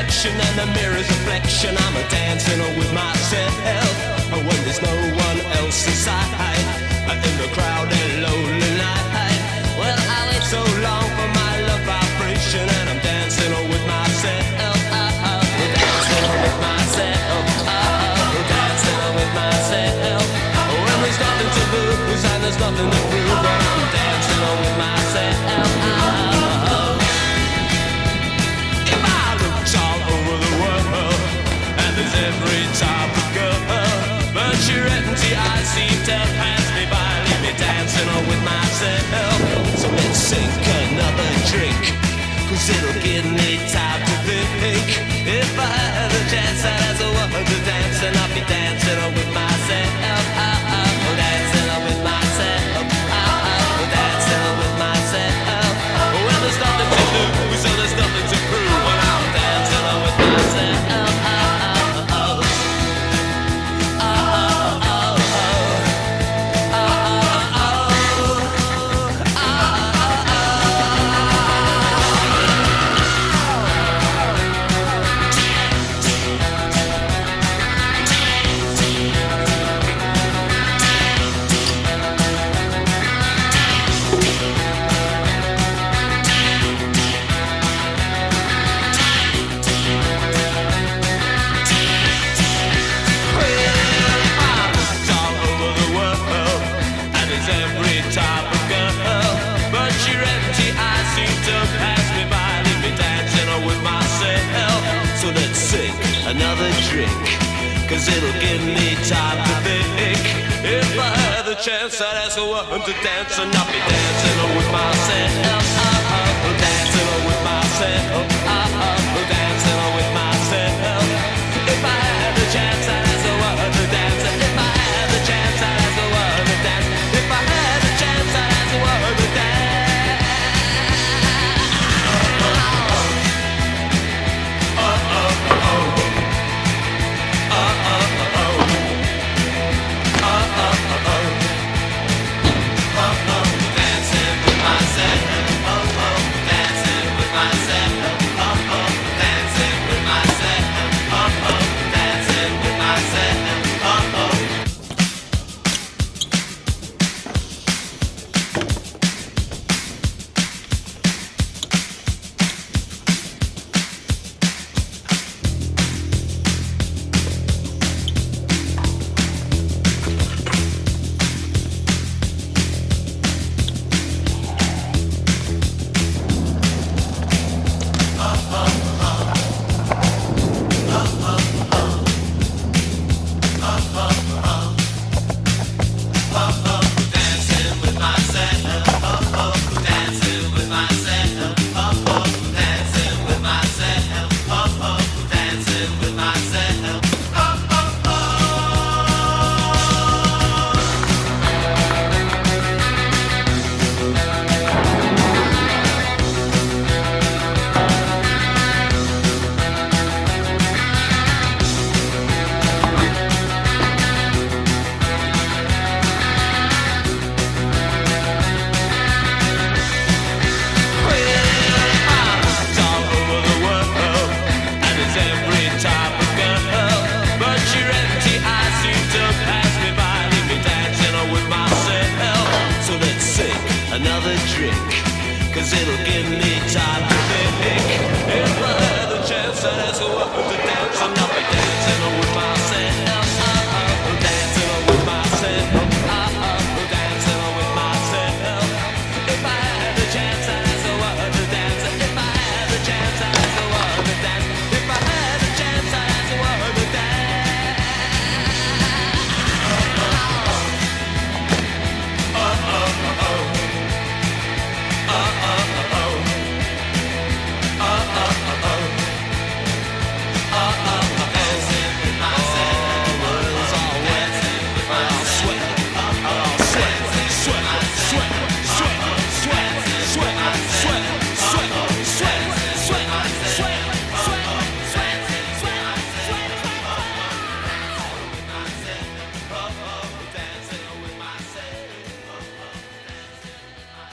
reflection and the mirror's reflection. I'm a dancing with myself when there's no one else inside. In the crowded lonely night. Well, I wait so long for my love vibration, and I'm dancing with myself. Dancing with myself. Dancing with myself. When there's nothing to lose and there's nothing to prove, but I'm dancing with myself. If I looked all over the world, and there's every type of girl, but your empty eyes seem to pass me by, leave me dancing with myself. So let's sink another drink, 'cause it'll give me time to think. If I had a chance, I'd ask a woman to dance, and I'll be dancing with myself. Dancing with myself. Dancing with myself. Well, there's nothing to lose, so there's nothing to prove, when I'm dancing with myself. Another drink, 'cause it'll give me time to think. If I had the chance, I'd ask a woman to dance, and I'll be dancing with myself. Dancing with myself. Dancing with myself. If I had the chance, I'd ask a woman to dance. If I had the chance, I'd ask a woman to dance. If I had the chance, I'd ask a woman to dance. Another drink, 'cause it'll give me time